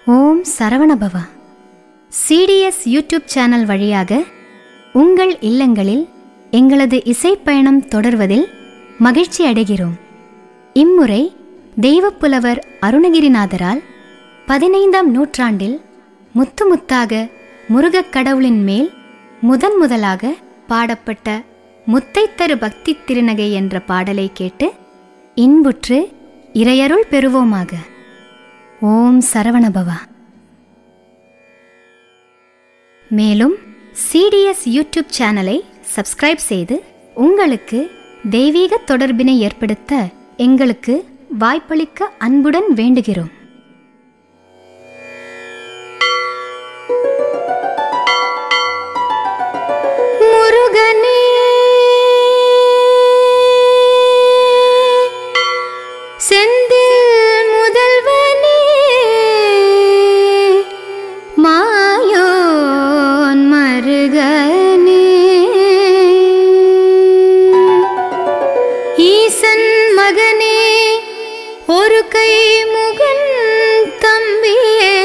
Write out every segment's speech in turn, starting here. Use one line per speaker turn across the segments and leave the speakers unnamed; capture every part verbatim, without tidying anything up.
ஓம் Saravanabhava. CTS YouTube channel வழியாக உங்கள் இல்லங்களில் எங்களது இசைப்பயணம் தொடர்வதில் மகிழ்ச்சி அடைகிறோம். இம்முறை தெய்வப்புலவர் அருணகிரிநாதரால் பதினைந்தாம் நூற்றாண்டில் முத்து முத்தாக முருகக் கடவுளின் மேல் முதன் முதலாக பாடப்பட்ட முத்தைத்தரு பக்தி திருநகை என்ற பாடலை கேட்டு இன்புற்று இறையருள் பெறுவோமாக. ஓம் சரவணபவா. மேலும் சிடிஎஸ் யூடியூப் சேனலை சப்ஸ்கிரைப் செய்து உங்களுக்கு தெய்வீக தொடர்பினை ஏற்படுத்த எங்களுக்கு வாய்ப்பளிக்க அன்புடன் வேண்டுகிறோம். முருகனே செந்தில் முதல்வனே மாயோன் மருகனே ஈசன் மகனே ஒரு கை முகன் தம்பியே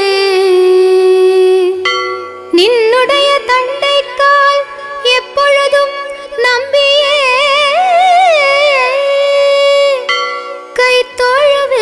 நின்னுடைய தண்டைக்கால் எப்பொழுதும் நம்பியே கை தொழவே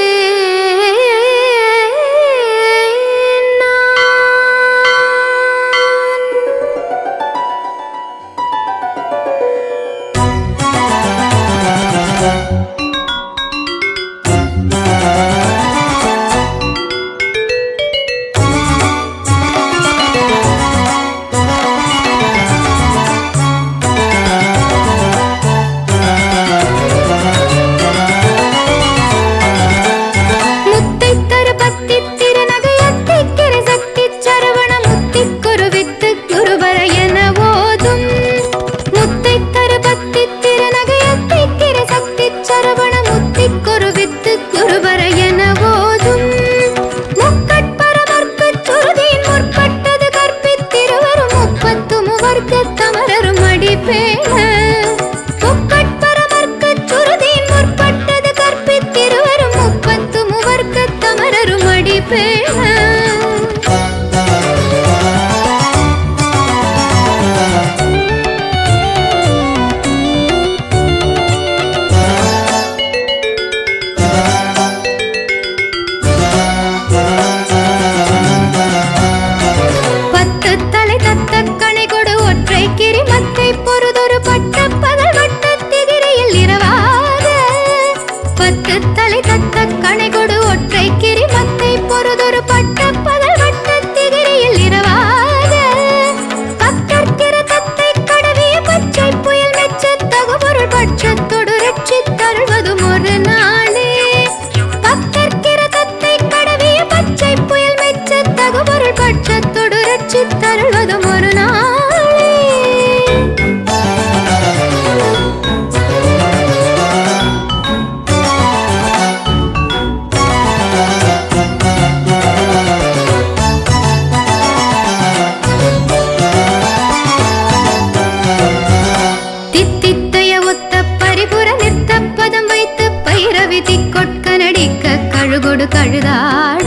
கழுதாட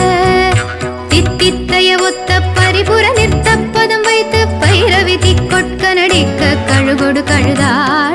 தித்தித்தைய ஒத்த பரிபுர நிறுத்த பதம் வைத்து பைரவி திக்கொட்க நடிக்க கழுகொடு கழுதாட